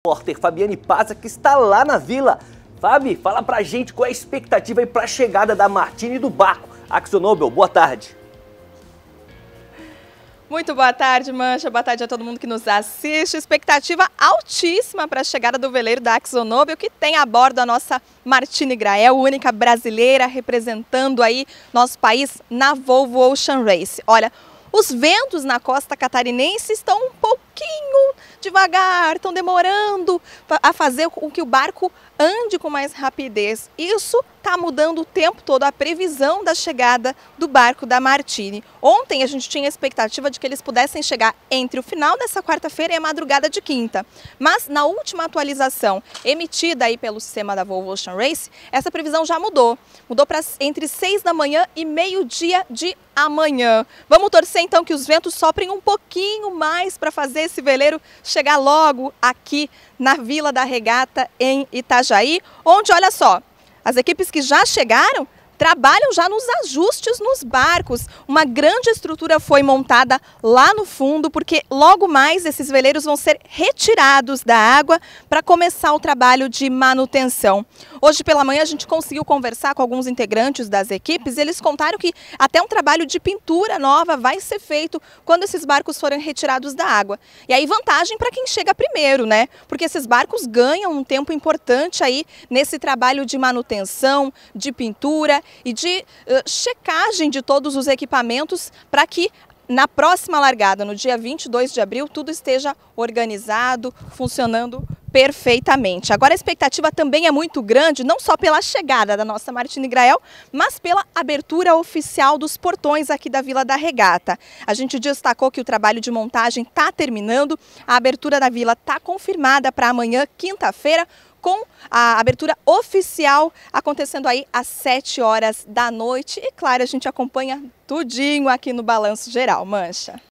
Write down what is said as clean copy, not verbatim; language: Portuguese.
repórter Fabiane Paza, que está lá na vila. Fabi, fala pra gente qual é a expectativa aí pra chegada da Martini e do barco. AkzoNobel, boa tarde. Muito boa tarde, Mancha. Boa tarde a todo mundo que nos assiste. Expectativa altíssima para a chegada do veleiro da AkzoNobel, que tem a bordo a nossa Martini Grael, única brasileira representando aí nosso país na Volvo Ocean Race. Olha, os ventos na costa catarinense estão um pouquinho devagar, estão demorando a fazer com que o barco ande com mais rapidez. Isso está mudando o tempo todo a previsão da chegada do barco da Martini. Ontem a gente tinha a expectativa de que eles pudessem chegar entre o final dessa quarta-feira e a madrugada de quinta. Mas na última atualização emitida aí pelo sistema da Volvo Ocean Race, essa previsão já mudou. Mudou para entre 6 da manhã e meio-dia de amanhã. Vamos torcer então que os ventos soprem um pouquinho mais para fazer esse veleiro chegar logo aqui na Vila da Regata em Itajaí, onde, olha só, as equipes que já chegaram trabalham já nos ajustes nos barcos. Uma grande estrutura foi montada lá no fundo, porque logo mais esses veleiros vão ser retirados da água para começar o trabalho de manutenção. Hoje pela manhã a gente conseguiu conversar com alguns integrantes das equipes e eles contaram que até um trabalho de pintura nova vai ser feito quando esses barcos forem retirados da água. E aí vantagem para quem chega primeiro, né? Porque esses barcos ganham um tempo importante aí nesse trabalho de manutenção, de pintura e de checagem de todos os equipamentos para que na próxima largada, no dia 22 de abril, tudo esteja organizado, funcionando perfeitamente. Agora a expectativa também é muito grande, não só pela chegada da nossa Martini Grael, mas pela abertura oficial dos portões aqui da Vila da Regata. A gente destacou que o trabalho de montagem está terminando, a abertura da vila está confirmada para amanhã, quinta-feira, com a abertura oficial acontecendo aí às 7 horas da noite. E claro, a gente acompanha tudinho aqui no Balanço Geral, Mancha.